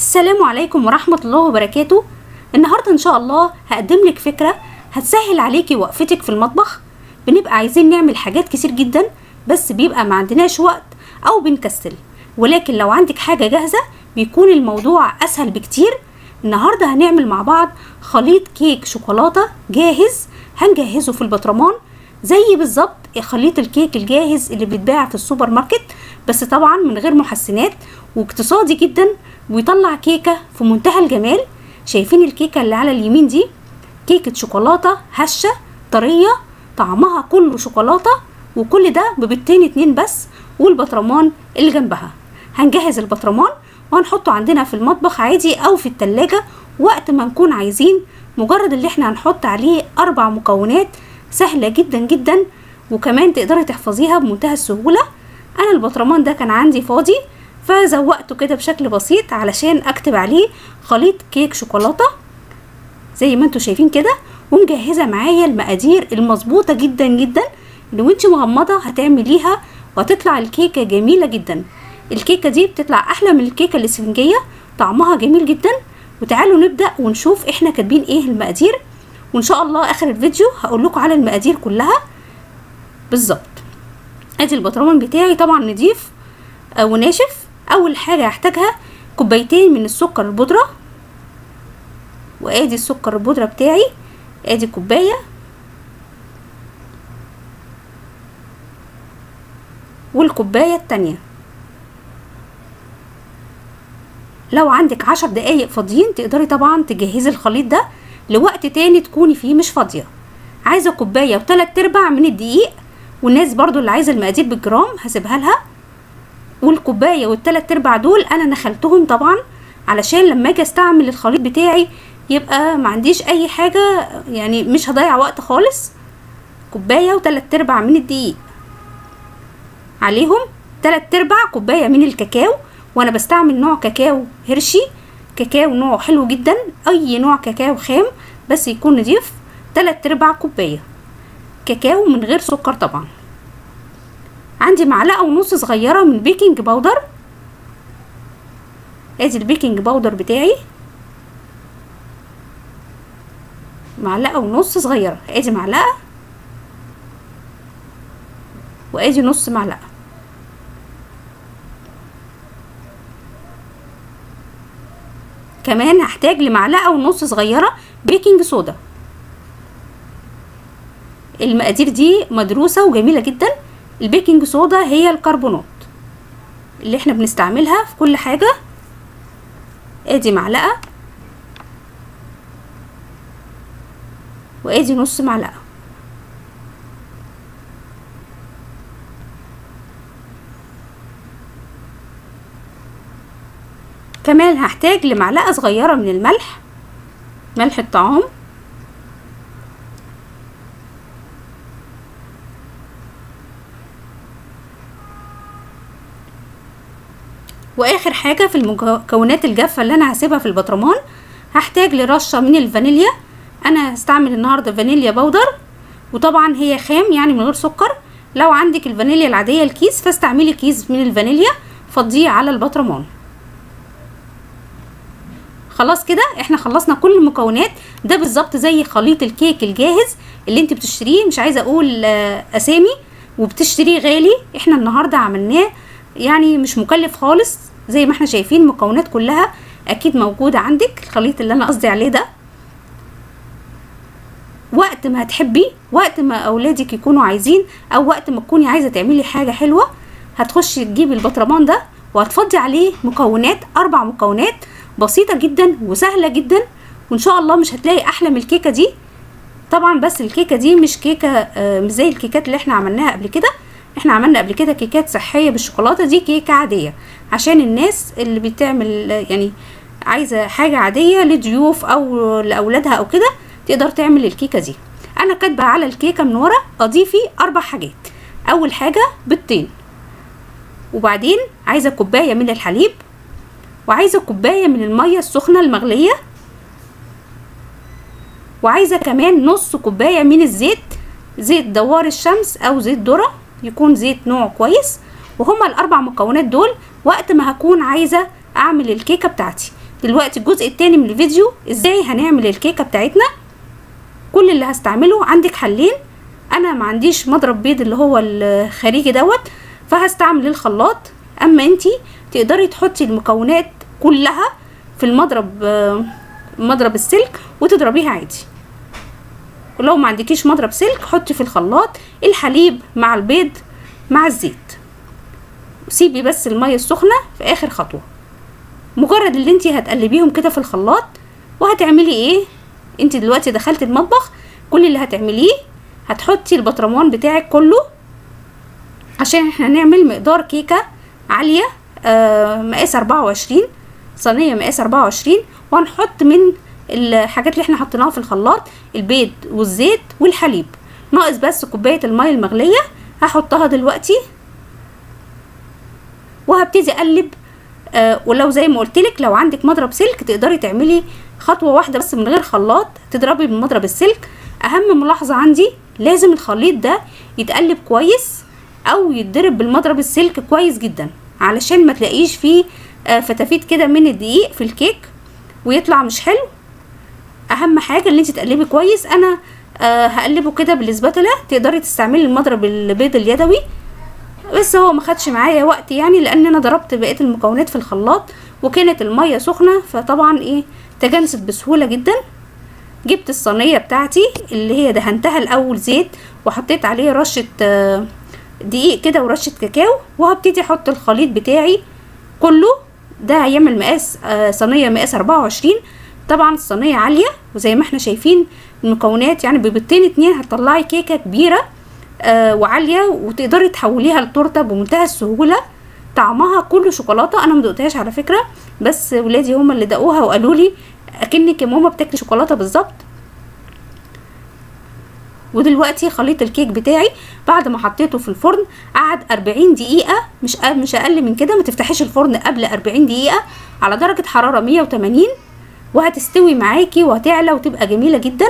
السلام عليكم ورحمة الله وبركاته. النهاردة ان شاء الله هقدم لك فكرة هتسهل عليكي وقفتك في المطبخ. بنبقى عايزين نعمل حاجات كتير جدا بس بيبقى ما عندناش وقت او بنكسل، ولكن لو عندك حاجة جاهزة بيكون الموضوع اسهل بكتير. النهاردة هنعمل مع بعض خليط كيك شوكولاتة جاهز، هنجهزه في البطرمان زي بالظبط خليط الكيك الجاهز اللي بيتباع في السوبر ماركت، بس طبعا من غير محسنات واقتصادي جدا، ويطلع كيكة في منتهى الجمال. شايفين الكيكة اللي على اليمين دي؟ كيكة شوكولاتة هشة طرية طعمها كله شوكولاتة، وكل ده ببيضتين 2 بس والبطرمان اللي جنبها. هنجهز البطرمان وهنحطه عندنا في المطبخ عادي او في التلاجة وقت ما نكون عايزين. مجرد اللي احنا هنحط عليه 4 مكونات سهلة جدا جدا، وكمان تقدري تحفظيها بمنتهى السهولة. انا البطرمان ده كان عندي فاضي فزوقته كده بشكل بسيط علشان اكتب عليه خليط كيك شوكولاتة زي ما انتوا شايفين كده، ومجهزة معايا المقادير المظبوطة جدا جدا اللي وانتي مغمضة هتعمليها وهتطلع الكيكة جميلة جدا. الكيكة دي بتطلع احلى من الكيكة الاسفنجية، طعمها جميل جدا. وتعالوا نبدأ ونشوف احنا كاتبين ايه المقادير، وان شاء الله اخر الفيديو هقول لكم على المقادير كلها بالظبط. ادي البطرمان بتاعي طبعا نضيف وناشف. اول حاجة هحتاجها 2 كوباية من السكر البودرة، وادي السكر البودرة بتاعي، ادي 1 كوباية، والكوباية التانية. لو عندك 10 دقايق فاضيين تقدري طبعا تجهزي الخليط ده لوقت تاني تكوني فيه مش فاضية. عايزة 1 كوباية و3/4 من الدقيق، والناس برضو اللي عايزة المقادير بالجرام هسيبها لها. والكوباية و3/4 دول انا نخلتهم طبعا علشان لما اجي استعمل الخليط بتاعي يبقى ما عنديش اي حاجة، يعني مش هضيع وقت خالص. 1 كوباية و3/4 من الدقيق، عليهم 3/4 كوباية من الكاكاو، وانا بستعمل نوع كاكاو هيرشي، كاكاو نوعه حلو جدا، اي نوع كاكاو خام بس يكون نضيف. 3/4 كوباية كاكاو من غير سكر طبعا. عندي 1.5 معلقة صغيرة من بيكنج باودر، ادي البيكنج باودر بتاعي 1.5 معلقة صغيرة، ادي 1 معلقة وادي نص معلقة. كمان هحتاج ل1.5 معلقة صغيرة بيكنج صودا. المقادير دي مدروسة وجميلة جدا. البيكنج صودا هي الكربونات اللي احنا بنستعملها في كل حاجة. ادي 1 معلقة وادي نص معلقة. كمان هحتاج لمعلقة صغيرة من الملح، ملح الطعام. واخر حاجة في المكونات الجافة اللي انا هسيبها في البطرمان هحتاج لرشة من الفانيليا. انا هستعمل النهاردة فانيليا باودر، وطبعا هي خام يعني من غير سكر. لو عندك الفانيليا العادية الكيس فاستعملي كيس من الفانيليا فضيه على البطرمان. خلاص كده احنا خلصنا كل المكونات. ده بالظبط زي خليط الكيك الجاهز اللي انت بتشتريه، مش عايزه اقول اسامي، وبتشتريه غالي. احنا النهارده عملناه يعني مش مكلف خالص، زي ما احنا شايفين المكونات كلها اكيد موجوده عندك. الخليط اللي انا قصدي عليه ده وقت ما هتحبي، وقت ما اولادك يكونوا عايزين، او وقت ما تكوني عايزه تعملي حاجه حلوه، هتخشي تجيبي البطرمان ده وهتفضي عليه مكونات 4 مكونات بسيطة جدا وسهلة جدا، وان شاء الله مش هتلاقي احلى من الكيكة دي طبعا. بس الكيكة دي مش كيكة مش زي الكيكات اللي احنا عملناها قبل كده. احنا عملنا قبل كده كيكات صحية بالشوكولاتة، دي كيكة عادية عشان الناس اللي بتعمل يعني عايزة حاجة عادية لضيوف او لاولادها او كده تقدر تعمل الكيكة دي. انا كاتبة على الكيكة من ورا اضيفي 4 حاجات. اول حاجة بيضتين، وبعدين عايزة 1 كوباية من الحليب، وعايزة 1 كوباية من المية السخنة المغلية، وعايزة كمان نص كوباية من الزيت، زيت دوار الشمس او زيت ذرة، يكون زيت نوع كويس. وهما ال4 مكونات دول وقت ما هكون عايزة اعمل الكيكة بتاعتي. دلوقتي الجزء التاني من الفيديو ازاي هنعمل الكيكه بتاعتنا. كل اللي هستعمله عندك حلين، انا ما عنديش مضرب بيض اللي هو الخارجي دوت فهستعمل الخلاط، اما انتي تقدري تحطي المكونات كلها في مضرب السلك وتضربيها عادي. ولو ما عندكيش مضرب سلك حطي في الخلاط الحليب مع البيض مع الزيت، وسيبي بس الميه السخنه في اخر خطوه. مجرد اللي انتي هتقلبيهم كده في الخلاط وهتعملي ايه، انتي دلوقتي دخلت المطبخ، كل اللي هتعمليه هتحطي البطرمان بتاعك كله عشان احنا هنعمل مقدار كيكه عاليه مقاس 24 صينيه مقاس 24، وهنحط من الحاجات اللي احنا حطيناها في الخلاط البيض والزيت والحليب، ناقص بس كوبايه الميه المغليه هحطها دلوقتي وهبتدي اقلب. ولو زي ما قلتلك لو عندك مضرب سلك تقدري تعملي خطوه واحده بس من غير خلاط، تضربي بمضرب السلك. اهم ملاحظه عندي لازم الخليط ده يتقلب كويس او يتضرب بالمضرب السلك كويس جدا علشان ما تلاقيش فيه فتافيت كده من الدقيق في الكيك ويطلع مش حلو. اهم حاجه اللي انت تقلبي كويس. انا هقلبه كده بالسباتولا، تقدري تستعملي المضرب البيض اليدوي، بس هو ما خدش معايا وقت يعني لان انا ضربت بقيه المكونات في الخلاط وكانت الميه سخنه، فطبعا ايه تجانست بسهوله جدا. جبت الصينيه بتاعتي اللي هي دهنتها الاول زيت وحطيت عليه رشه دقيق كده ورشه كاكاو، وهبتدي احط الخليط بتاعي كله. ده هيعمل مقاس صينيه مقاس 24. طبعا الصينيه عاليه وزي ما احنا شايفين المكونات يعني ببيضتين 2 هتطلعي كيكه كبيره وعاليه، وتقدري تحوليها لتورته بمنتهى السهوله. طعمها كله شوكولاته، انا مدقتهاش على فكره بس ولادي هما اللي دقوها وقالوا لي اكنك يا ماما بتاكلي شوكولاته بالظبط. ودلوقتي خليط الكيك بتاعي بعد ما حطيته في الفرن قعد 40 دقيقه، مش اقل من كده. ما تفتحيش الفرن قبل 40 دقيقه على درجه حراره 180 وهتستوي معاكي وهتعلى وتبقى جميله جدا.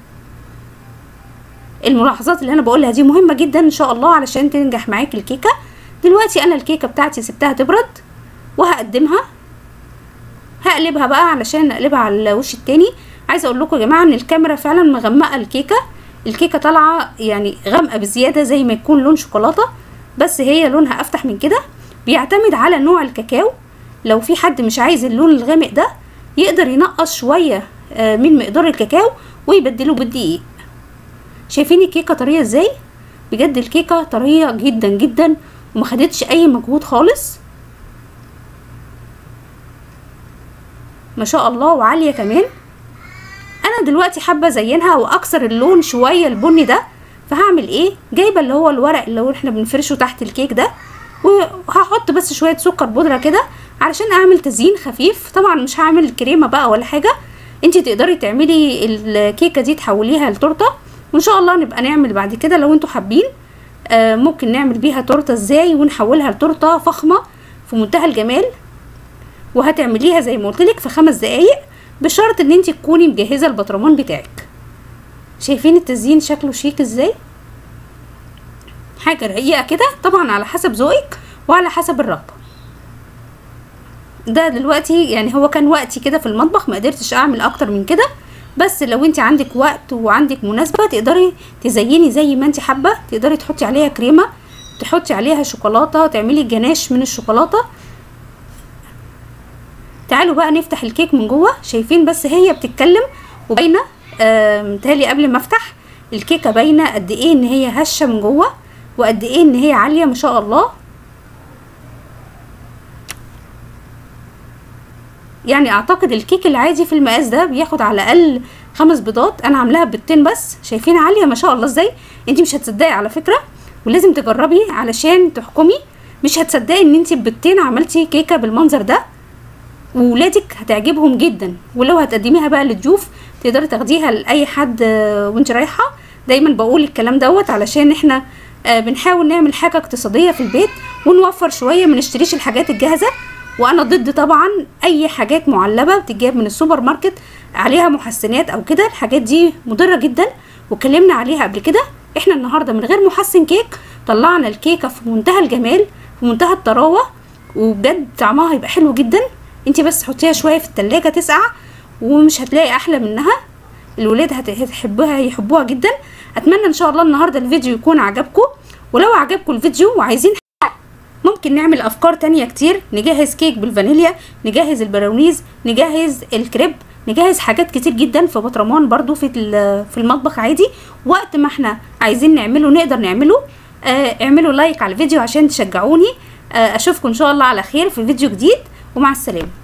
الملاحظات اللي انا بقولها دي مهمه جدا ان شاء الله علشان تنجح معاكي الكيكه. دلوقتي انا الكيكه بتاعتي سبتها تبرد وهقدمها. هقلبها بقى علشان اقلبها على الوش التاني. عايزه اقول لكم يا جماعه ان الكاميرا فعلا مغمقه الكيكه طالعه يعني غامقه بزياده زي ما يكون لون شوكولاته، بس هي لونها افتح من كده. بيعتمد على نوع الكاكاو، لو في حد مش عايز اللون الغامق ده يقدر ينقص شويه من مقدار الكاكاو ويبدله بالدقيق. شايفين الكيكه طريه ازاي؟ بجد الكيكه طريه جدا جدا وما خدتش اي مجهود خالص ما شاء الله، وعاليه كمان. انا دلوقتي حابه ازينها واكسر اللون شويه البني ده، فهعمل ايه؟ جايبه اللي هو الورق اللي هو احنا بنفرشه تحت الكيك ده، وهحط بس شويه سكر بودره كده علشان اعمل تزيين خفيف. طبعا مش هعمل كريمه بقى ولا حاجه، انتي تقدري تعملي الكيكه دي تحوليها لتورته، وان شاء الله نبقى نعمل بعد كده لو انتوا حابين ممكن نعمل بيها تورته ازاي ونحولها لتورته فخمه في منتهى الجمال. وهتعمليها زي ما قلتلك في 5 دقايق بشرط ان انتي تكوني مجهزه البطرمان بتاعك. شايفين التزيين شكله شيك ازاي؟ حاجه رقيقه كده، طبعا على حسب ذوقك وعلى حسب الرغبه. ده دلوقتي يعني هو كان وقتي كده في المطبخ، ما قدرتش اعمل اكتر من كده، بس لو انت عندك وقت وعندك مناسبه تقدري تزيني زي ما انت حابه. تقدري تحطي عليها كريمه، تحطي عليها شوكولاته، تعملي جناش من الشوكولاته. تعالوا بقى نفتح الكيك من جوه. شايفين بس هي بتتكلم وباينه متهيألي قبل ما افتح الكيكه باينه قد ايه ان هي هشه من جوه وقد ايه ان هي عاليه ما شاء الله. يعني اعتقد الكيك العادي في المقاس ده بياخد على الاقل 5 بيضات، انا عاملاها بيضتين بس. شايفين عاليه ما شاء الله ازاي؟ انت مش هتصدقي على فكره، ولازم تجربي علشان تحكمي. مش هتصدقي ان انت بيضتين عملتي كيكه بالمنظر ده، وولادك هتعجبهم جدا. ولو هتقدميها بقى للضيوف تقدري تاخديها لاي حد وانت رايحه. دايما بقول الكلام دوت علشان احنا بنحاول نعمل حاجه اقتصاديه في البيت ونوفر شويه، ما نشتريش الحاجات الجاهزه. وانا ضد طبعا اي حاجات معلبه بتتجاب من السوبر ماركت عليها محسنات او كده، الحاجات دي مضره جدا واتكلمنا عليها قبل كده. احنا النهارده من غير محسن كيك طلعنا الكيكه في منتهى الجمال في منتهى الطراوه، وبجد طعمها هيبقى حلو جدا. انت بس حطيها شويه في التلاجة تسقع ومش هتلاقي احلى منها. الولاد هيحبوها جدا. اتمنى ان شاء الله النهارده الفيديو يكون عجبكم، ولو عجبكم الفيديو وعايزين ممكن نعمل افكار تانية كتير، نجهز كيك بالفانيليا، نجهز البراونيز، نجهز الكريب، نجهز حاجات كتير جدا في بطرمان برضو في المطبخ عادي. وقت ما احنا عايزين نعمله نقدر نعمله. اعملوا لايك على الفيديو عشان تشجعوني. اشوفكم ان شاء الله على خير في فيديو جديد، ومع السلامة.